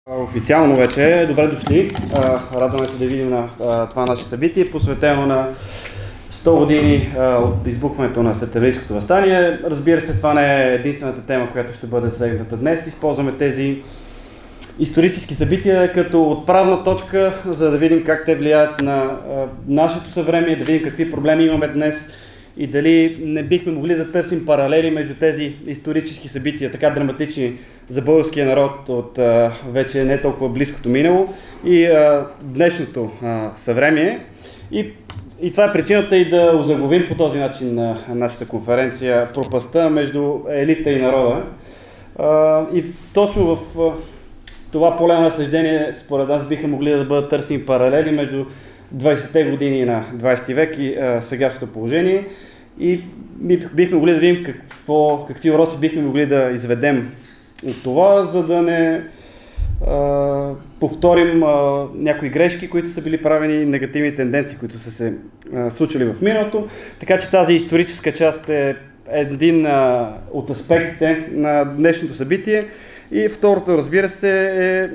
Официално вече, добре дошли. Радваме се да видим на това наше събитие, посветено на 100 години от избухването на Септемврийското въстание. Разбира се, това не е единствената тема, която ще бъде засегната днес. Използваме тези исторически събития като отправна точка, за да видим как те влияят на нашето съвремие, да видим какви проблеми имаме днес и дали не бихме могли да търсим паралели между тези исторически събития, така драматични за българския народ от вече не толкова близкото минало и днешното съвремие. И това е причината и да озаглавим по този начин на нашата конференция пропастта между елита и народа. И точно в това поле на разсъждение, според нас, биха могли да бъдат търсени паралели между 20-те години на 20 век и сегашното положение. И бихме могли да видим какви уроци бихме могли да изведем от това, за да не повторим някои грешки, които са били правени, негативни тенденции, които са се случили в миналото. Така че тази историческа част е един от аспектите на днешното събитие. И второто, разбира се, е,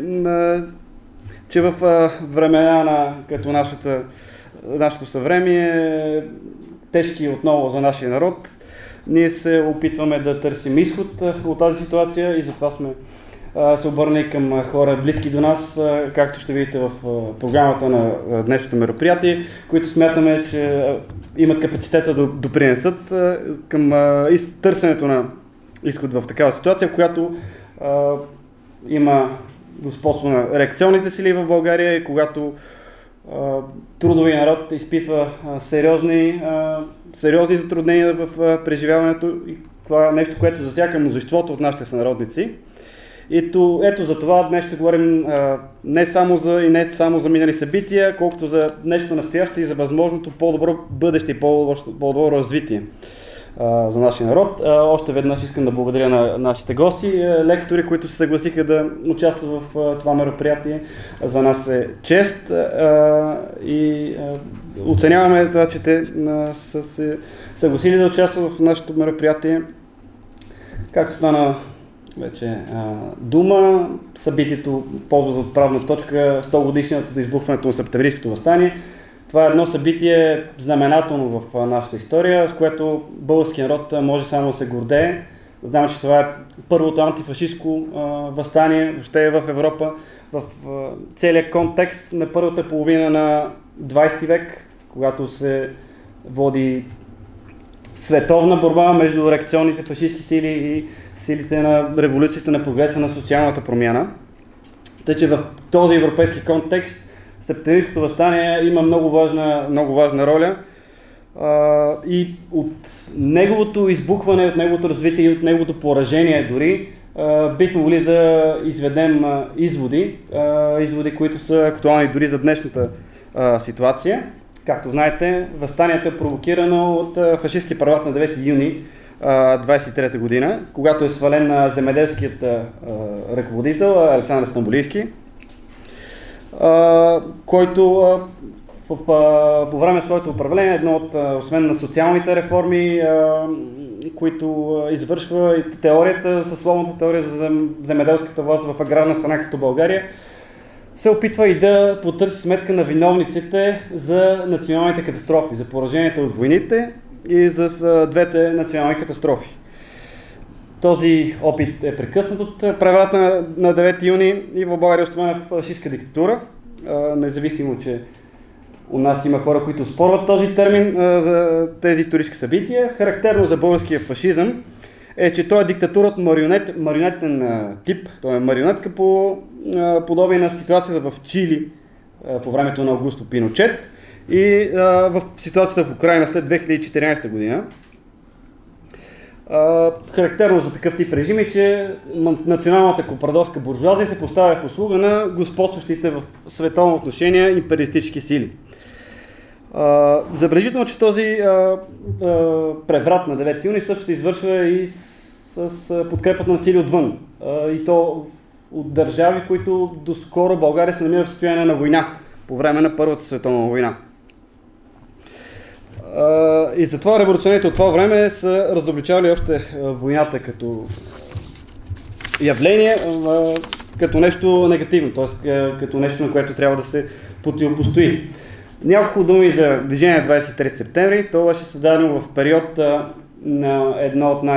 че в времена като нашето съвремие, тежки отново за нашия народ, ние се опитваме да търсим изход от тази ситуация и затова сме се обърнали към хора близки до нас, както ще видите в програмата на днешното мероприятие, които смятаме, че имат капацитета да допринесат към търсенето на изход в такава ситуация, в която има господство на реакционните сили в България и когато трудовия народ изпитва сериозни затруднения в преживяването и това е нещо, което засяга множеството от нашите сънародници. Ето за това днес ще говорим не само за минали събития, колкото за нещо настояще и за възможното по-добро бъдеще и по-добро развитие за нашия народ. Още веднъж искам да благодаря на нашите гости, лектори, които се съгласиха да участват в това мероприятие. За нас е чест и оценяваме това, че те са се съгласили да участват в нашето мероприятие. Както стана вече дума, събитието ползва за отправна точка 100 годишнината до избухването на Септемврийското въстание. Това е едно събитие знаменателно в нашата история, с което българския народ може само да се гордее. Знам, че това е първото антифашистско въстание въобще в Европа, в целия контекст на първата половина на 20 век, когато се води световна борба между реакционните фашистски сили и силите на революцията, на прогреса, на социалната промяна. Тъй, че в този европейски контекст Септемврийското въстание има много важна роля и от неговото избухване, от неговото развитие и от неговото поражение дори бихме могли да изведем изводи, които са актуални дори за днешната ситуация. Както знаете, въстанието е провокирано от фашистския преврат на 9 юни 1923 година, когато е свален земеделският ръководител Александър Стамболийски, който по време на своето управление, освен на социалните реформи, които извършва и теорията, съсловната теория за земеделската власт в аграрна страна като България, се опитва и да потърси сметка на виновниците за националните катастрофи, за пораженията от войните и за двете национални катастрофи. Този опит е прекъснат от преврата на 9 юни и в България установена фашистка диктатура. Независимо, че у нас има хора, които спорват този термин за тези исторически събития. Характерно за българския фашизъм е, че той е диктатура от марионетен тип. Той е марионетка по подобие на ситуацията в Чили по времето на Аугусто Пиночет и в ситуацията в Украйна след 2014 година. Характерно за такъв тип режим е, че националната компрадорска буржуазия се поставя в услуга на господстващите в световно отношение империалистически сили. Забележително, че този преврат на 9 юни също се извършва и с подкрепата на сили отвън. И то от държави, които доскоро България се намира в състояние на война по време на Първата световна война. И затова революционерите от това време са разобличавали още войната като явление като нещо негативно, т.е. като нещо, на което трябва да се противопостои. Няколко думи за движение 23 септември. То беше създадено в период на едно от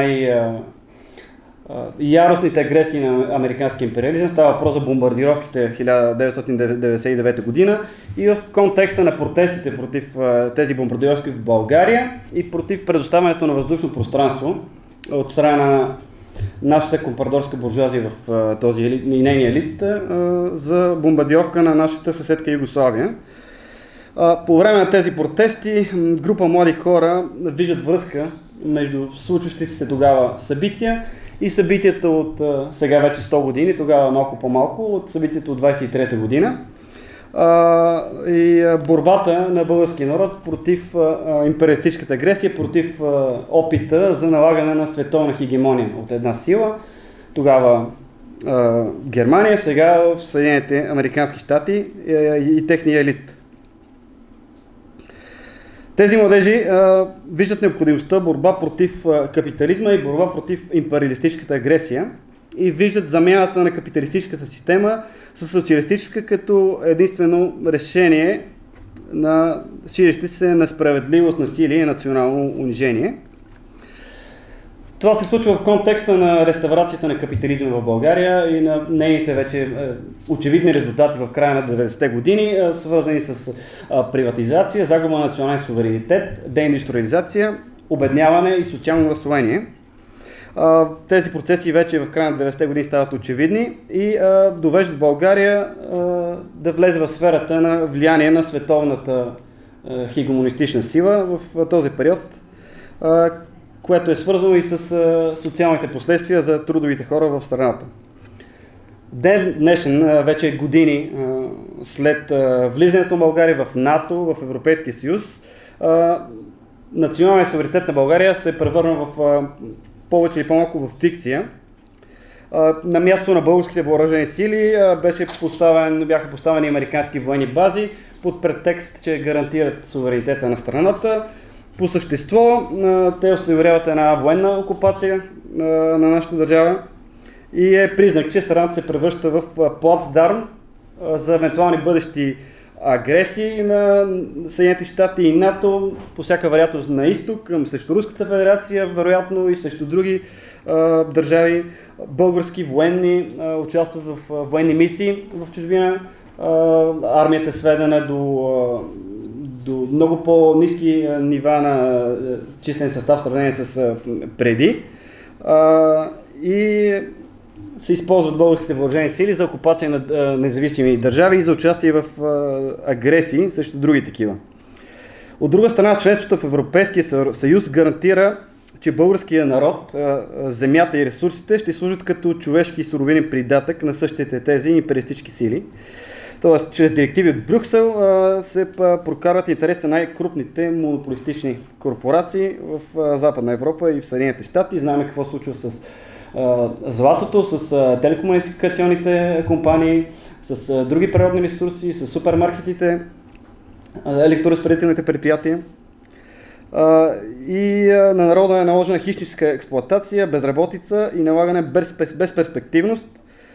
яростните агресии на американски империализъм. Става въпрос за бомбардировките 1999 година и в контекста на протестите против тези бомбардировки в България и против предоставянето на въздушно пространство от страна на нашата компрадорска буржуазия в този елит, и нейния елит за бомбардировка на нашата съседка Югославия. По време на тези протести група млади хора виждат връзка между случващите се тогава събития и събитията от сега вече 100 години, тогава малко по-малко, от събитието от 23-та година. И борбата на българския народ против империалистическата агресия, против опита за налагане на световна хегемония от една сила. Тогава Германия, сега в Съединените американски щати и техния елит. Тези младежи виждат необходимостта борба против капитализма и борба против империалистическата агресия и виждат замяната на капиталистическата система с социалистическа като единствено решение на ширещи се несправедливост, насилие и национално унижение. Това се случва в контекста на реставрацията на капитализма в България и на нейните вече очевидни резултати в края на 90-те години, свързани с приватизация, загуба на национален суверенитет, деиндустриализация, обедняване и социално разслоение. Тези процеси вече в края на 90-те години стават очевидни и довеждат България да влезе в сферата на влияние на световната хегемонистична сила в този период, което е свързано и с социалните последствия за трудовите хора в страната. Ден днешен, вече години след влизането на България в НАТО, в Европейския съюз, националният суверенитет на България се превърна в повече или по-малко в фикция. На място на българските въоръжени сили бяха поставени американски военни бази под претекст, че гарантират суверенитета на страната. По същество те осигуряват една военна окупация на нашата държава и е признак, че страната се превръща в плацдарм за евентуални бъдещи агресии на Съединените щати и НАТО, по всяка вероятност на изток, срещу Руската федерация, вероятно и срещу други държави. Български военни участват в военни мисии в чужбина. Армията е сведена до много по-ниски нива на числен състав в сравнение с преди. И се използват българските въоръжени сили за окупация на независими държави и за участие в агресии срещу други такива. От друга страна, членството в Европейския съюз гарантира, че българския народ, земята и ресурсите ще служат като човешки и суровинен придатък на същите тези империалистически сили. Тоест, чрез директиви от Брюксел се прокарват интересите на най-крупните монополистични корпорации в Западна Европа и в Съединените щати. Знаем какво се случва с златото, с телекомуникационните компании, с други природни ресурси, с супермаркетите, електроразпределителните предприятия. И на народа е наложена хищническа експлоатация, безработица и налагане безперспективност.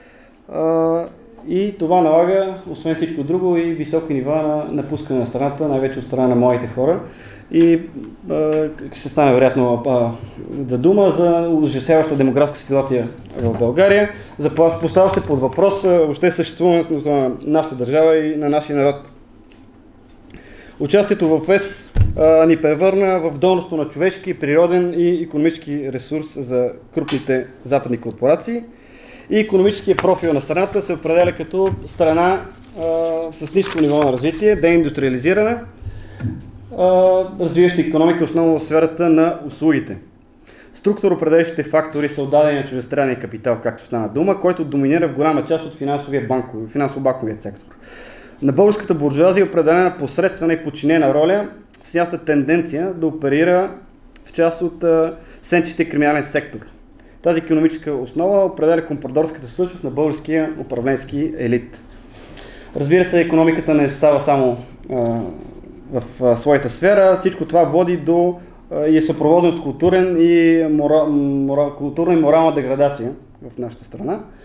И това налага, освен всичко друго, и високи нива на напускане на страната, най-вече от страна на младите хора. И ще стане вероятно да дума за ужасяваща демографска ситуация в България. Поставя се под въпрос въобще съществуването на нашата държава и на нашия народ. Участието в ЕС ни превърна в донорство на човешки, природен и икономически ресурс за крупните западни корпорации. И икономическият профил на страната се определя като страна с ниско ниво на развитие, деиндустриализиране, развиваща икономика основно в сферата на услугите. Структуроопределящите фактори са отдадени на чуждестранния капитал, както стана дума, който доминира в голяма част от финансово-банковия сектор. На българската буржуазия е определена посредствена и подчинена роля с ясна тенденция да оперира в част от сенчестия криминален сектор. Тази икономическа основа определя компрадорската същност на българския управленски елит. Разбира се, икономиката не става само в своята сфера. Всичко това води до и е съпроводено с културна и морална деградация в нашата страна.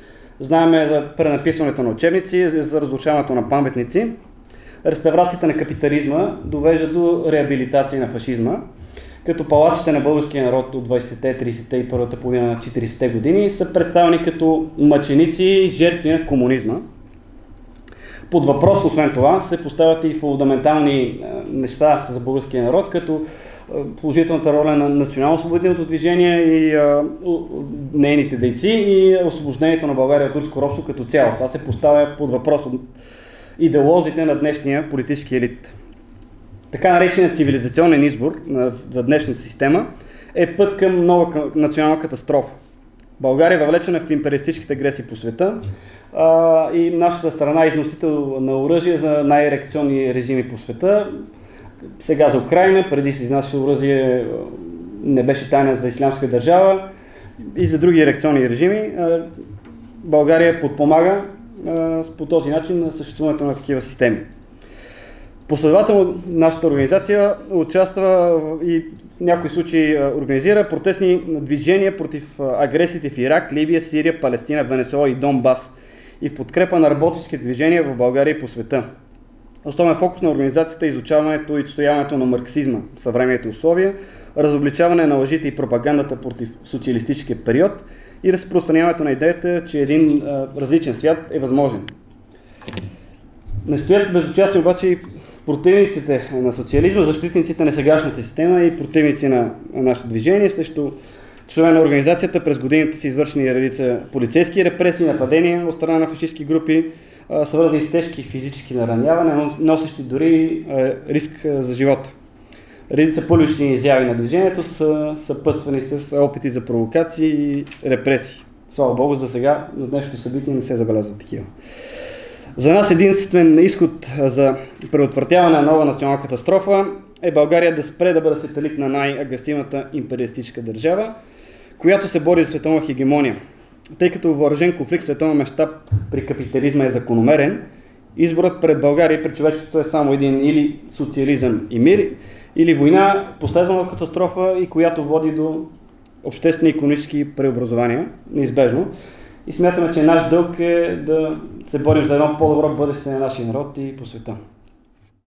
Знаем за пренаписването на учебници, за разрушаването на паметници. Реставрацията на капитализма довежда до реабилитация на фашизма, като палачите на българския народ от 20-те, 30-те и първата половина на 40-те години са представени като мъченици и жертви на комунизма. Под въпрос, освен това, се поставят и фундаментални неща за българския народ, като положителната роля на национално-освободителното движение и нейните дейци и освобождението на България от турско робство като цяло. Това се поставя под въпрос от идеолозите на днешния политически елит. Така нареченият цивилизационен избор за днешната система е път към нова национална катастрофа. България е въвлечена в империалистическите агресии по света и нашата страна е износител на оръжие за най-реакционни режими по света. Сега за Украйна, преди се изнасяше оръжие, не беше тайна за Ислямска държава и за други реакционни режими. България подпомага по този начин на съществуването на такива системи. Последователно нашата организация участва и в някои случаи организира протестни движения против агресиите в Ирак, Либия, Сирия, Палестина, Венецуела и Донбас и в подкрепа на работнически движения в България и по света. Основен фокус на организацията е изучаването и отстояването на марксизма в съвременните условия, разобличаване на лъжите и пропагандата против социалистическия период и разпространяването на идеята, че един различен свят е възможен. Не стоят безучастни обаче и противниците на социализма, защитниците на сегашната система и противници на нашето движение. Срещу членове на организацията през годините са извършени редица полицейски репресии, нападения от страна на фашистски групи, свързани с тежки физически наранявания, носещи дори риск за живота. Редица публични изяви на движението са съпътствани с опити за провокации и репресии. Слава Богу, за сега на днешното събитие не се забелязват такива. За нас единствен изход за предотвратяване на нова национална катастрофа е България да спре да бъде сателит на най-агресивната империалистическа държава, която се бори за световна хегемония. Тъй като въоръжен конфликт в световен мащаб при капитализма е закономерен, изборът пред България и пред човечеството е само един: или социализъм и мир, или война, последвана катастрофа и която води до обществени и икономически преобразования, неизбежно. И смятаме, че наш дълг е да се борим за едно по-добро бъдеще на нашия народ и по света.